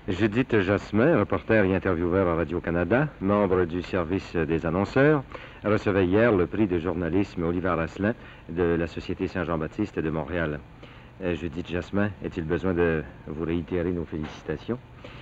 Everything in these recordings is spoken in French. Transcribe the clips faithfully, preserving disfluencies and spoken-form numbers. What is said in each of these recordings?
Judith Jasmin, reporter et intervieweur à Radio-Canada, membre du service des annonceurs, recevait hier le prix de journalisme Olivier Asselin de la Société Saint-Jean-Baptiste de Montréal. Euh, Judith Jasmin, est-il besoin de vous réitérer nos félicitations,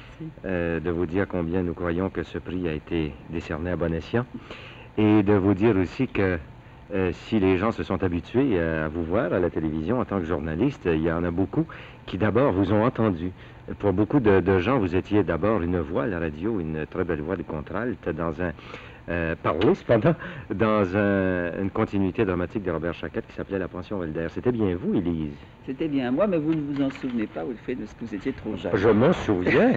euh, de vous dire combien nous croyons que ce prix a été décerné à bon escient, et de vous dire aussi que euh, si les gens se sont habitués à vous voir à la télévision en tant que journaliste, il y en a beaucoup qui d'abord vous ont entendu. Pour beaucoup de, de gens, vous étiez d'abord une voix à la radio, une très belle voix de contralte dans un... Euh, parler cependant dans un, une continuité dramatique de Robert Chaquette qui s'appelait La Pension Walder. C'était bien vous, Élise? C'était bien moi, mais vous ne vous en souvenez pas, vous le faites parce que vous étiez trop jeune. Je m'en souviens.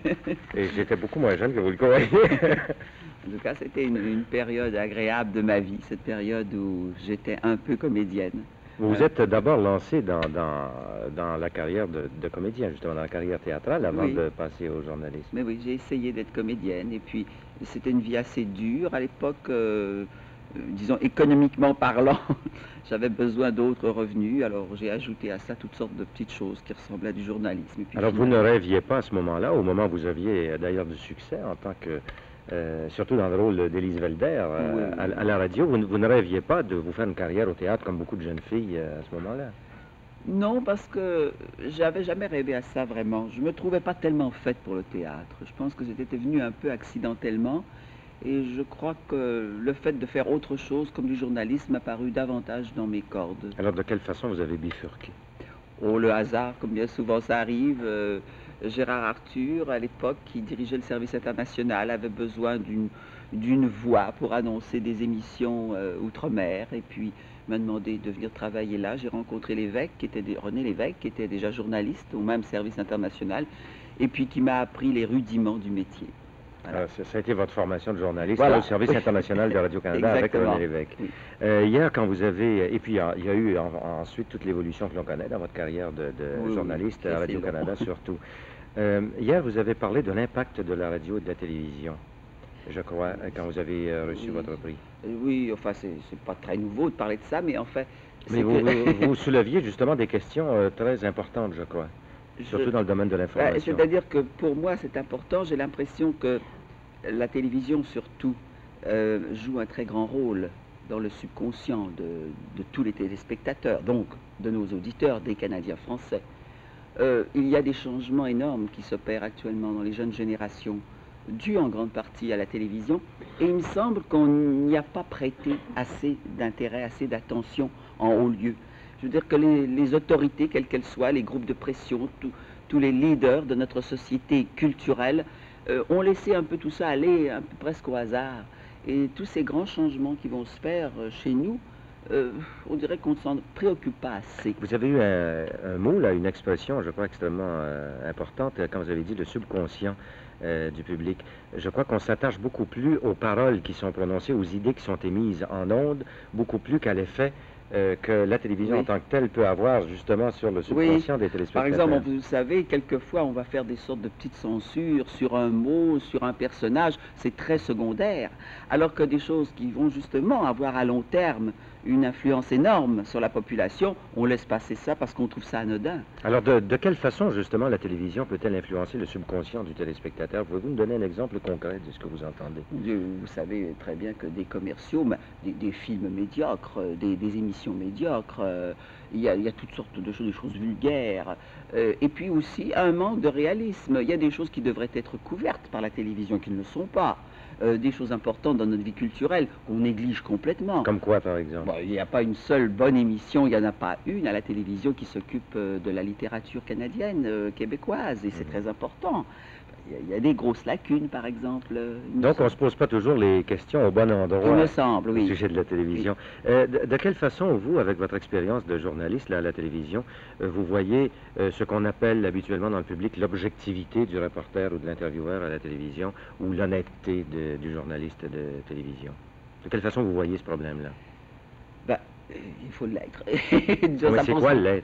Et j'étais beaucoup moins jeune que vous le croyez. En tout cas, c'était une, une période agréable de ma vie, cette période où j'étais un peu comédienne. Vous vous êtes d'abord lancé dans, dans, dans la carrière de, de comédien, justement, dans la carrière théâtrale, avant oui. de passer au journalisme. Mais oui, j'ai essayé d'être comédienne, et puis c'était une vie assez dure à l'époque, euh, euh, disons économiquement parlant. J'avais besoin d'autres revenus, alors j'ai ajouté à ça toutes sortes de petites choses qui ressemblaient à du journalisme. Et puis, alors finalement... vous ne rêviez pas à ce moment-là, au moment où vous aviez d'ailleurs du succès en tant que... Euh, surtout dans le rôle d'Élise Walder euh, oui, oui. À, à la radio, vous, vous ne rêviez pas de vous faire une carrière au théâtre comme beaucoup de jeunes filles euh, à ce moment-là? Non, parce que j'avais jamais rêvé à ça vraiment. Je me trouvais pas tellement faite pour le théâtre. Je pense que c'était venu un peu accidentellement. Et je crois que le fait de faire autre chose, comme du journalisme, m'a paru davantage dans mes cordes. Alors de quelle façon vous avez bifurqué? Oh, le hasard, comme bien souvent ça arrive. Euh, Gérard Arthur, à l'époque, qui dirigeait le service international, avait besoin d'une d'une voix pour annoncer des émissions euh, outre-mer. Et puis m'a demandé de venir travailler là. J'ai rencontré l'évêque, qui était des, René Lévesque, qui était déjà journaliste au même service international, et puis qui m'a appris les rudiments du métier. Voilà. Ça, ça a été votre formation de journaliste voilà. au service international de Radio-Canada avec René Lévesque. Oui. Euh, hier, quand vous avez... Et puis, il y a eu en, ensuite toute l'évolution que l'on connaît dans votre carrière de, de oui, journaliste oui, à Radio-Canada surtout. Euh, hier, vous avez parlé de l'impact de la radio et de la télévision, je crois, quand vous avez reçu oui. votre prix. Oui, enfin, c'est pas très nouveau de parler de ça, mais en fait... Mais vous, que... vous, vous souleviez justement des questions euh, très importantes, je crois. Surtout je... dans le domaine de l'information. C'est-à-dire que pour moi, c'est important. J'ai l'impression que la télévision, surtout, euh, joue un très grand rôle dans le subconscient de, de tous les téléspectateurs, donc de nos auditeurs, des Canadiens français. Euh, il y a des changements énormes qui s'opèrent actuellement dans les jeunes générations, dus en grande partie à la télévision, et il me semble qu'on n'y a pas prêté assez d'intérêt, assez d'attention en haut lieu. Je veux dire que les, les autorités, quelles qu'elles soient, les groupes de pression, tout, tous les leaders de notre société culturelle, euh, ont laissé un peu tout ça aller, un peu presque au hasard. Et tous ces grands changements qui vont se faire euh, chez nous, euh, on dirait qu'on ne s'en préoccupe pas assez. Vous avez eu un, un mot, là, une expression, je crois, extrêmement euh, importante, quand vous avez dit le subconscient euh, du public. Je crois qu'on s'attache beaucoup plus aux paroles qui sont prononcées, aux idées qui sont émises en ondes, beaucoup plus qu'à l'effet Euh, que la télévision oui. en tant que telle peut avoir justement sur le subconscient oui. des téléspectateurs. Par exemple, vous savez, quelquefois on va faire des sortes de petites censures sur un mot, sur un personnage, c'est très secondaire, alors que des choses qui vont justement avoir à long terme une influence énorme sur la population, on laisse passer ça parce qu'on trouve ça anodin. Alors de, de quelle façon justement la télévision peut-elle influencer le subconscient du téléspectateur? Pouvez-vous me donner un exemple concret de ce que vous entendez? Vous savez très bien que des commerciaux, des, des films médiocres, des, des émissions médiocres, euh, il, y a, il y a toutes sortes de choses, des choses vulgaires, euh, et puis aussi un manque de réalisme. Il y a des choses qui devraient être couvertes par la télévision qui ne le sont pas. Euh, des choses importantes dans notre vie culturelle qu'on néglige complètement. Comme quoi, par exemple? Bon, il n'y a pas une seule bonne émission, il n'y en a pas une à la télévision qui s'occupe euh, de la littérature canadienne, euh, québécoise, et c'est mmh. très important. Il y, y a des grosses lacunes, par exemple. Donc, on ne se pose pas toujours les questions au bon endroit. Il me semble, oui. Au sujet de la télévision. Oui. Euh, de, de quelle façon, vous, avec votre expérience de journaliste là, à la télévision, euh, vous voyez euh, ce qu'on appelle habituellement dans le public l'objectivité du reporter ou de l'intervieweur à la télévision, ou l'honnêteté du journaliste de télévision? De quelle façon vous voyez ce problème-là? Ben, euh, il faut l'être. Mais c'est quoi l'être?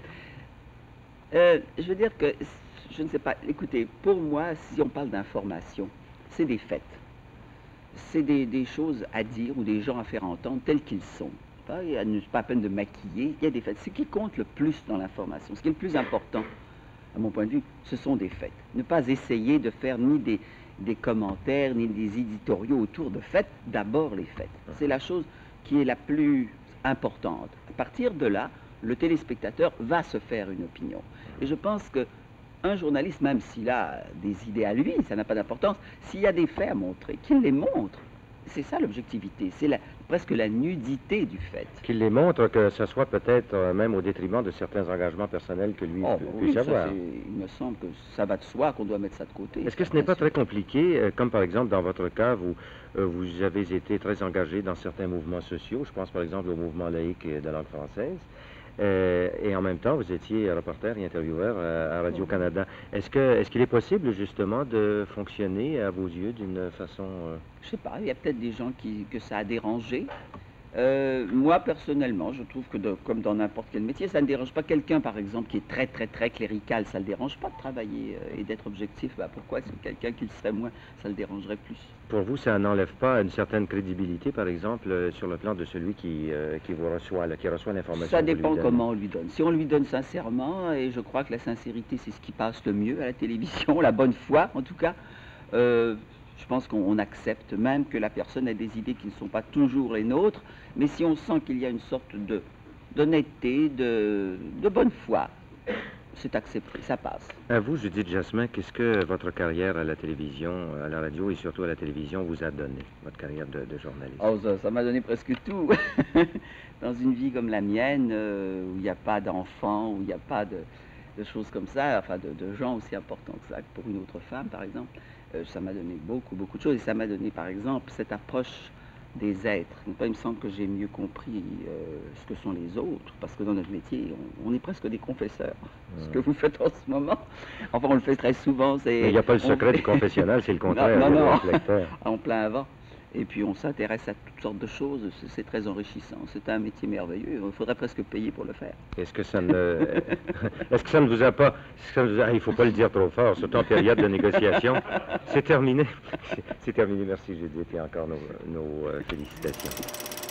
euh, Je veux dire que... Je ne sais pas. Écoutez, pour moi, si on parle d'information, c'est des faits. C'est des, des choses à dire ou des gens à faire entendre tels qu'ils sont. Il n'y a pas à peine de maquiller, il y a des faits. Ce qui compte le plus dans l'information, ce qui est le plus important, à mon point de vue, ce sont des faits. Ne pas essayer de faire ni des, des commentaires, ni des éditoriaux autour de faits, d'abord les faits. C'est la chose qui est la plus importante. À partir de là, le téléspectateur va se faire une opinion. Et je pense que un journaliste, même s'il a des idées à lui, ça n'a pas d'importance, s'il y a des faits à montrer, qu'il les montre. C'est ça l'objectivité, c'est la, presque la nudité du fait. Qu'il les montre, que ce soit peut-être euh, même au détriment de certains engagements personnels que lui oh, pu- oui, puisse ça, avoir. il me semble que ça va de soi, qu'on doit mettre ça de côté. Est-ce que ce n'est pas très compliqué, euh, comme par exemple dans votre cas, vous, euh, vous avez été très engagé dans certains mouvements sociaux, je pense par exemple au mouvement laïque de langue française, euh, et en même temps vous étiez reporter et intervieweur à, à Radio-Canada. Est-ce que, est-ce qu'il est possible justement de fonctionner à vos yeux d'une façon... euh, Je sais pas, il y a peut-être des gens qui, que ça a dérangé. Euh, moi, personnellement, je trouve que, de, comme dans n'importe quel métier, ça ne dérange pas quelqu'un, par exemple, qui est très, très, très clérical. Ça ne le dérange pas de travailler euh, et d'être objectif. Bah, pourquoi c'est quelqu'un qui le serait moins, ça le dérangerait plus? Pour vous, ça n'enlève pas une certaine crédibilité, par exemple, euh, sur le plan de celui qui, euh, qui vous reçoit, là, qui reçoit l'information? Ça que vous lui dépend donnez? comment on lui donne. Si on lui donne sincèrement, et je crois que la sincérité, c'est ce qui passe le mieux à la télévision, la bonne foi, en tout cas, euh, je pense qu'on accepte même que la personne ait des idées qui ne sont pas toujours les nôtres, mais si on sent qu'il y a une sorte de d'honnêteté, de, de bonne foi, c'est accepté, ça passe. À vous, Judith Jasmin, qu'est-ce que votre carrière à la télévision, à la radio et surtout à la télévision vous a donné, votre carrière de, de journaliste? Oh, ça, ça m'a donné presque tout. Dans une vie comme la mienne, euh, où il n'y a pas d'enfants, où il n'y a pas de, de choses comme ça, enfin de, de gens aussi importants que ça, que pour une autre femme, par exemple, euh, ça m'a donné beaucoup, beaucoup de choses. Et ça m'a donné, par exemple, cette approche des êtres. Il me semble que j'ai mieux compris euh, ce que sont les autres, parce que dans notre métier, on, on est presque des confesseurs. Mmh. Ce que vous faites en ce moment, enfin on le fait très souvent. Mais il n'y a pas le secret on... du confessionnal, c'est le contraire. Non, non, non. Réflecteur. En plein avant. Et puis on s'intéresse à toutes sortes de choses, c'est très enrichissant. C'est un métier merveilleux, il faudrait presque payer pour le faire. Est-ce que ça ne, est-ce que ça ne vous a pas, ça vous a... il ne faut pas le dire trop fort, surtout en période de négociation. C'est terminé. C'est terminé, merci Judith, et encore nos, nos euh, félicitations.